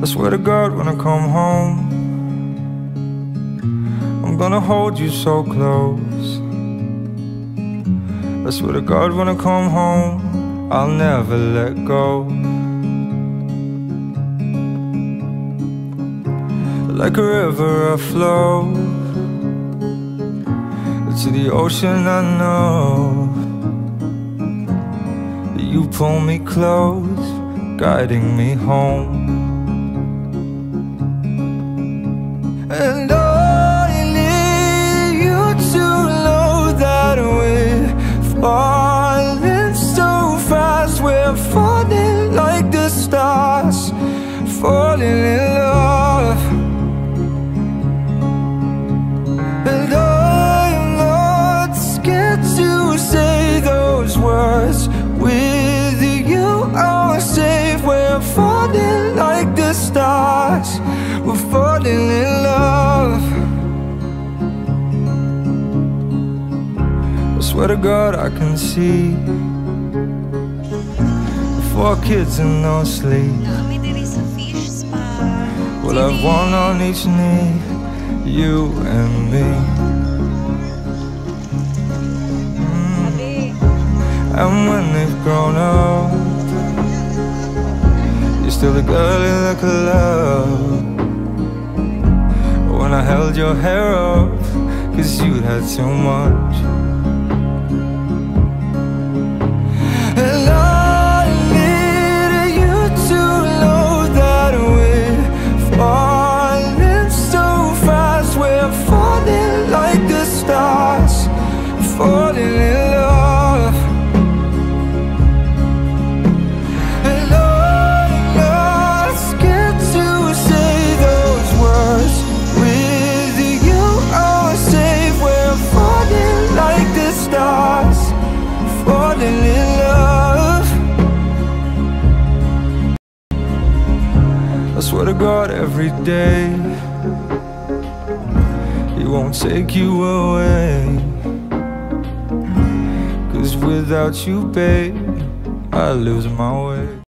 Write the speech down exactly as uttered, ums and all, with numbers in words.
I swear to God, when I come home, I'm gonna hold you so close. I swear to God, when I come home, I'll never let go. Like a river I flow to the ocean. I know you pull me close, guiding me home. And I need you to know that we're falling so fast. We're falling like the stars, falling in love. And I'm not scared to say those words. With you I'm safe. We're falling like the stars, we're falling in love. I swear to God, I can see four kids and no sleep. We'll have one on each knee, you and me. mm. And when they've grown up, you're still the girl in the club. When I held your hair up, 'cause you'd had too much. And I need you to know that we're falling so fast. We're falling like the stars, falling in love. And I'm not scared to say those words. With you I'm safe. We're falling like the stars, falling in love. I swear to God, every day He won't take you away. 'Cause without you, babe, I lose my way.